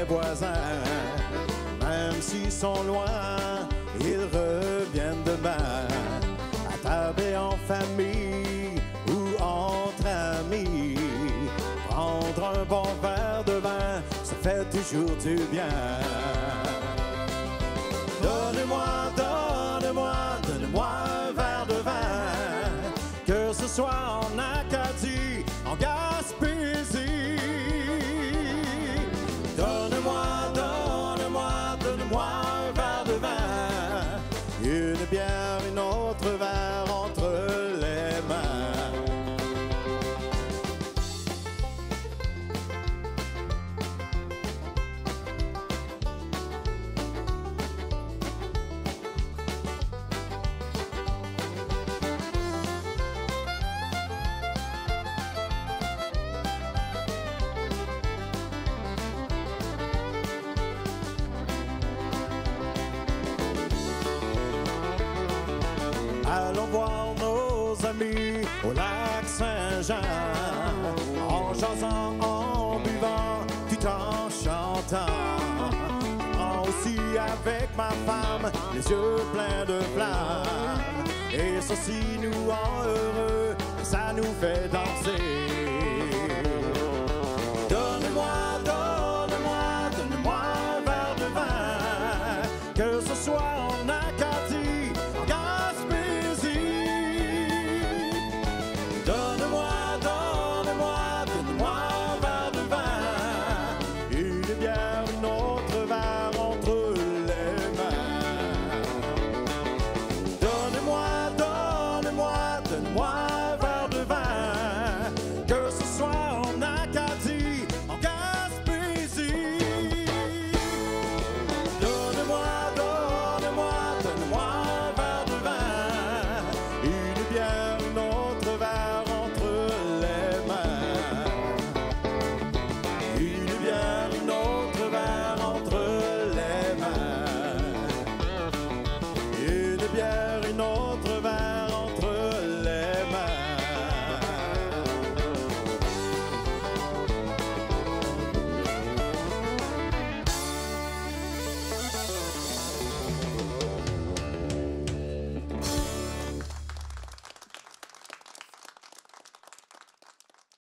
mes voisins. Même s'ils sont loin, ils reviennent demain. À table et en famille ou entre amis, prendre un bon verre de vin, ça fait toujours du bien. Donnez-moi, donnez-moi, donnez-moi un verre de vin, que ce soit en Acadie, en Gaspésie. Donnez-moi, donnez-moi, donnez-moi un verre de vin, une bière, une autre verre entre les mains. Allons voir nos amis au lac Saint-Jean, en jasant, en buvant, tout en chantant. Prends aussi avec ma femme les yeux pleins de flammes, et ceci nous rend heureux, et ça nous fait danser. Donnez-moi, donnez-moi, donnez-moi un verre de vin, que ce soit